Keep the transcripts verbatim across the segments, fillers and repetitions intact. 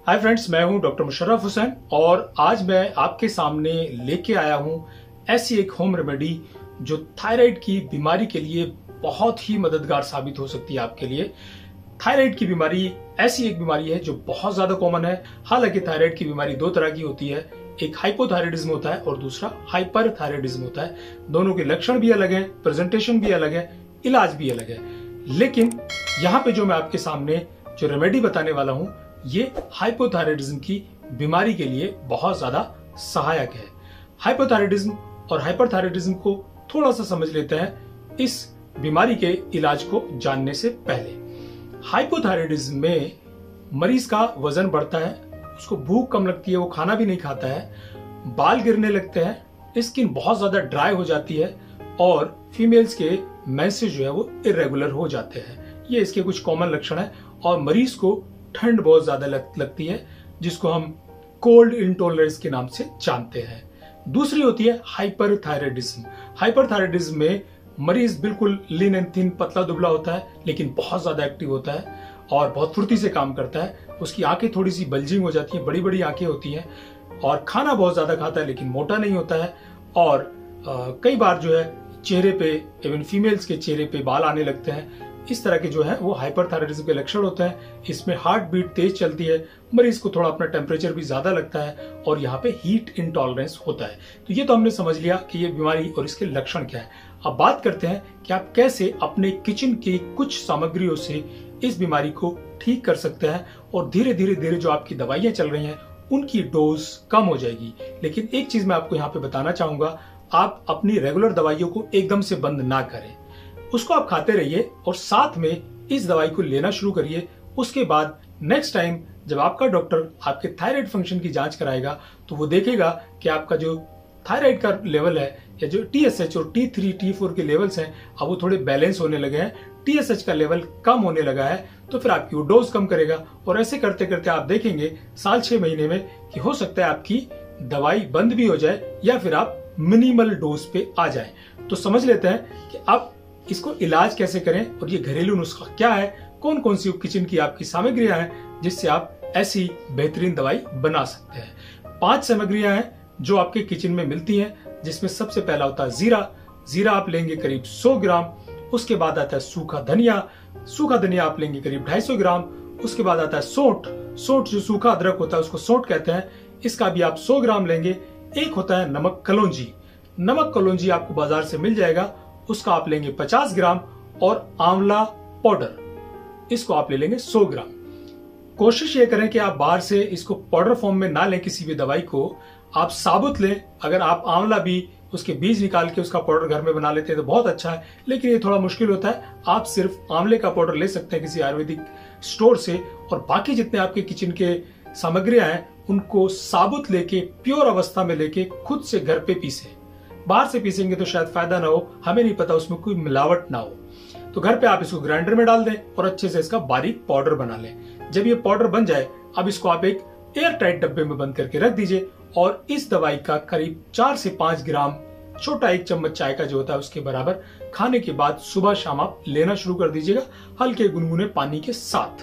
Hi friends, मैं हूं doctor Musharraf Hussain और आज मैं आपके सामने लेके आया हूं ऐसी एक होम रेमेडी जो थायराइड की बीमारी के लिए बहुत ही मददगार साबित हो सकती है आपके लिए। थायराइड की बीमारी ऐसी एक बीमारी है जो बहुत ज्यादा कॉमन है। हालांकि थायराइड की बीमारी दो तरह की होती है, एक हाइपोथायराइडिज्म होता है और दूसरा हाइपरथायराइडिज्म होता है। दोनों के लक्षण भी अलग है, प्रेजेंटेशन भी अलग है, इलाज भी अलग है। लेकिन यहाँ पे जो मैं आपके सामने जो रेमेडी बताने वाला हूँ ये हाइपोथायराइडिज्म की बीमारी के लिए बहुत ज्यादा सहायक है। हाइपोथायराइडिज्म और हाइपरथायराइडिज्म को थोड़ा सा समझ लेते हैं इस बीमारी के इलाज को जानने से पहले। हाइपोथायराइडिज्म में मरीज का वजन बढ़ता है, उसको भूख कम लगती है, वो खाना भी नहीं खाता है, बाल गिरने लगते हैं, स्किन बहुत ज्यादा ड्राई हो जाती है और फीमेल्स के मेंसेस जो है वो इरेगुलर हो जाते हैं। ये इसके कुछ कॉमन लक्षण है। और मरीज को ठंड बहुत ज्यादा लग, लगती है जिसको हम कोल्ड इंटॉलरेंस के नाम से जानते हैं। दूसरी होती है हाइपरथायराइडिज्म। हाइपरथायराइडिज्म में मरीज बिल्कुल लीन एंड थिन, पतला दुबला होता है लेकिन बहुत ज्यादा एक्टिव होता है और बहुत फुर्ती से काम करता है। उसकी आंखें थोड़ी सी बल्जिंग हो जाती है, बड़ी बड़ी आंखें होती हैं और खाना बहुत ज्यादा खाता है लेकिन मोटा नहीं होता है। और आ, कई बार जो है चेहरे पे, इवन फीमेल्स के चेहरे पे बाल आने लगते हैं। इस तरह के जो है वो हाइपरथायराइडिज्म के लक्षण होते हैं। इसमें हार्ट बीट तेज चलती है, मरीज को थोड़ा अपना टेम्परेचर भी ज्यादा लगता है और यहाँ पे हीट इंटॉलरेंस होता है। तो ये तो हमने समझ लिया कि ये बीमारी और इसके लक्षण क्या है। अब बात करते हैं कि आप कैसे अपने किचन की कुछ सामग्रियों से इस बीमारी को ठीक कर सकते हैं और धीरे धीरे धीरे जो आपकी दवाइयां चल रही हैं उनकी डोज कम हो जाएगी। लेकिन एक चीज मैं आपको यहाँ पे बताना चाहूंगा, आप अपनी रेगुलर दवाइयों को एकदम से बंद ना करें, उसको आप खाते रहिए और साथ में इस दवाई को लेना शुरू करिए। उसके बाद नेक्स्ट टाइम जब आपका डॉक्टर आपके थायराइड फंक्शन की जांच कराएगा तो वो देखेगा कि आपका जो थायराइड का लेवल है या जो टीएसएच और टी थ्री टी फोर के लेवल्स हैं अब वो थोड़े बैलेंस होने लगे हैं, टीएसएच का लेवल कम होने लगा है, तो फिर आपकी वो डोज कम करेगा। और ऐसे करते करते आप देखेंगे साल छह महीने में कि हो सकता है आपकी दवाई बंद भी हो जाए या फिर आप मिनिमल डोज पे आ जाए। तो समझ लेते हैं कि आप इसको इलाज कैसे करें और ये घरेलू नुस्खा क्या है, कौन कौन सी किचन की आपकी सामग्रियां हैं जिससे आप ऐसी बेहतरीन दवाई बना सकते हैं। पांच सामग्रियां हैं जो आपके किचन में मिलती हैं, जिसमें सबसे पहला होता है जीरा। जीरा आप लेंगे करीब सौ ग्राम। उसके बाद आता है सूखा धनिया। सूखा धनिया आप लेंगे करीब ढाई सौ ग्राम। उसके बाद आता है सौंठ। सौंठ जो सूखा अदरक होता है उसको सौंठ कहते हैं, इसका भी आप सौ ग्राम लेंगे। एक होता है नमक कलौंजी। नमक कलौंजी आपको बाजार से मिल जाएगा, उसका आप लेंगे पचास ग्राम। और आंवला पाउडर, इसको आप ले लेंगे सौ ग्राम। कोशिश ये करें कि आप बाहर से इसको पाउडर फॉर्म में ना लें, किसी भी दवाई को आप साबुत लें। अगर आप आंवला भी उसके बीज निकाल के उसका पाउडर घर में बना लेते हैं तो बहुत अच्छा है, लेकिन ये थोड़ा मुश्किल होता है। आप सिर्फ आंवले का पाउडर ले सकते हैं किसी आयुर्वेदिक स्टोर से। और बाकी जितने आपके किचन के सामग्रियां हैं उनको साबुत लेके, प्योर अवस्था में लेके खुद से घर पे पीसे। बाहर से पीसेंगे तो शायद फायदा ना हो, हमें नहीं पता उसमें कोई मिलावट ना हो। तो घर पे आप इसको ग्राइंडर में डाल दें और अच्छे से इसका बारीक पाउडर बना लें। जब ये पाउडर बन जाए अब इसको आप एक एयर टाइट डब्बे में बंद करके रख दीजिए और इस दवाई का करीब चार से पांच ग्राम, छोटा एक चम्मच चाय का जो होता है उसके बराबर, खाने के बाद सुबह शाम आप लेना शुरू कर दीजिएगा, हल्के गुनगुने पानी के साथ।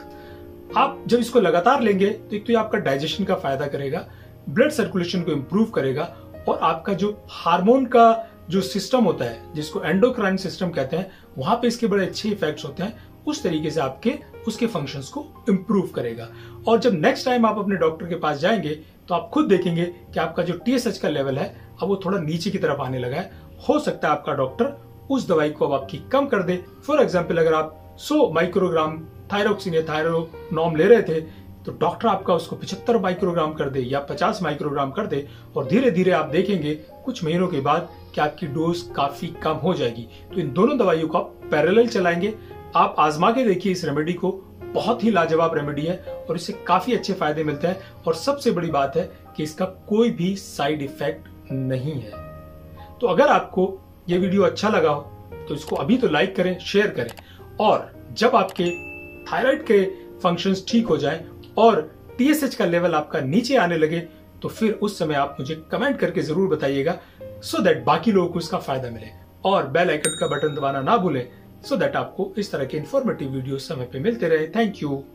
आप जब इसको लगातार लेंगे तो एक तो ये आपका डाइजेशन का फायदा करेगा, ब्लड सर्कुलेशन को इम्प्रूव करेगा और आपका जो हार्मोन का जो सिस्टम होता है जिसको एंडोक्राइन सिस्टम कहते हैं, वहां पे इसके बड़े अच्छे इफेक्ट्स होते हैं। उस तरीके से आपके उसके फंक्शंस को इम्प्रूव करेगा। और जब नेक्स्ट टाइम आप अपने डॉक्टर के पास जाएंगे तो आप खुद देखेंगे कि आपका जो टीएसएच का लेवल है अब वो थोड़ा नीचे की तरफ आने लगा है। हो सकता है आपका डॉक्टर उस दवाई को अब आपकी कम कर दे। फॉर एग्जाम्पल, अगर आप सौ माइक्रोग्राम थायरोक्सिन या थायरोनॉम ले रहे थे तो डॉक्टर आपका उसको पचहत्तर माइक्रोग्राम कर दे या पचास माइक्रोग्राम कर दे और धीरे धीरे आप देखेंगे कुछ महीनों के बाद कि आपकी डोज काफी कम हो जाएगी। तो इन दोनों दवाइयों को आप पैरेलल चलाएंगे। आप आजमा के देखिए इस रेमेडी को, बहुत ही लाजवाब रेमेडी है और इससे काफी अच्छे फायदे मिलते हैं। और सबसे बड़ी बात है कि इसका कोई भी साइड इफेक्ट नहीं है। तो अगर आपको ये वीडियो अच्छा लगा हो तो इसको अभी तो लाइक करें, शेयर करें और जब आपके थायराइड के फंक्शंस ठीक हो जाएं और टीएसएच का लेवल आपका नीचे आने लगे तो फिर उस समय आप मुझे कमेंट करके जरूर बताइएगा, सो दैट बाकी लोगों को इसका फायदा मिले। और बेल आइकन का बटन दबाना ना भूलें सो दैट आपको इस तरह के इंफॉर्मेटिव वीडियो समय पे मिलते रहे। Thank you.